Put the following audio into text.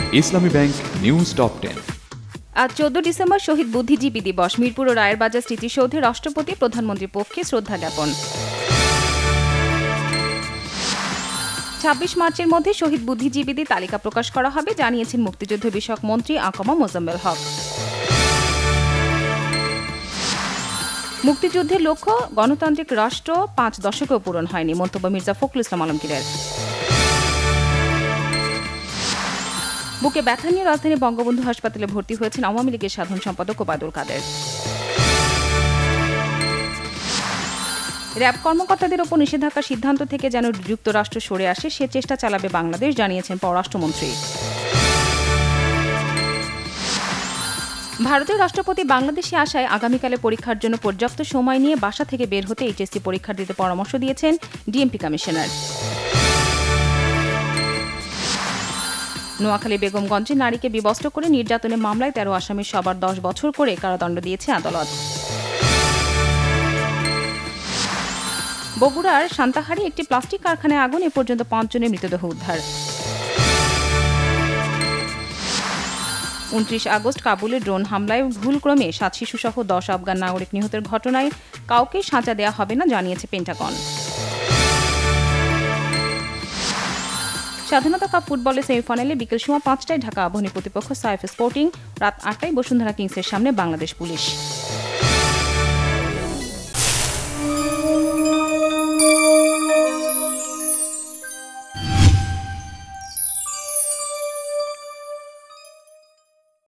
ইসলামী bank news top 10। আজ 14 December শহীদ বুদ্ধিজীবী দিবস। মিরপুর ও রায়েরবাজার স্মৃতিসৌধে রাষ্ট্রপতি প্রধানমন্ত্রীর পক্ষে শ্রদ্ধা জ্ঞাপন। 26 মার্চের মধ্যে শহীদ বুদ্ধিজীবীদের তালিকা প্রকাশ করা হবে, জানিয়েছেন মুক্তিযুদ্ধ বিষয়ক মন্ত্রী আকমা মোজাম্মেল হক। মুক্তিযুদ্ধের লক্ষ্য গণতান্ত্রিক রাষ্ট্র 5 দশকেও পূরণ হয়নি, মন্তব্য মির্জা ফখরুল ইসলাম আলমগীরের। বুকে ব্যথা নিয়ে রাজধানী বঙ্গবন্ধু হাসপাতালে ভর্তি হয়েছেন আওয়ামী লীগের সাধারণ সম্পাদক ওবায়দুল কাদের। র‍্যাব কর্মকর্তাদের ওপর নিষেধাজ্ঞার সিদ্ধান্ত থেকে যেন যুক্তরাষ্ট্র সরে আসে সে চেষ্টা চালাবে বাংলাদেশ, জানিয়েছেন পররাষ্ট্রমন্ত্রী। ভারতের রাষ্ট্রপতি বাংলাদেশে আসায় আগামীকালে পরীক্ষার জন্য পর্যাপ্ত সময় নিয়ে বাসা থেকে বের হতে এইচএসসি পরীক্ষা দিতে পরামর্শ দিয়েছেন ডিএমপি কমিশনার। নোয়াখালী বেগমগঞ্জে নারীকে বিবস্ত্র করে নির্যাতনের মামলায় 13 আসামির সবার 10 বছর করে কারাদণ্ড দিয়েছে আদালত। বগুড়ার সান্তাহারে একটি প্লাস্টিক কারখানায় আগুন, এ পর্যন্ত 5 জনের মৃতদেহ উদ্ধার। 29 আগস্ট কাবুলে ড্রোন হামলায় ভুলক্রমে 7 শিশুসহ 10 আফগান নাগরিক নিহতের ঘটনায় কাউকে সাজা দেওয়া হবে না, জানিয়েছে পেন্টাগন। স্বাধীনতা কাপ ফুটবলের সেমিফাইনালে বিকেল 5:15টায় ঢাকা আবাহনী প্রতিপক্ষ সাইফ স্পোর্টিং, রাত 8টায় বসুন্ধরা কিংসের সামনে বাংলাদেশ পুলিশ।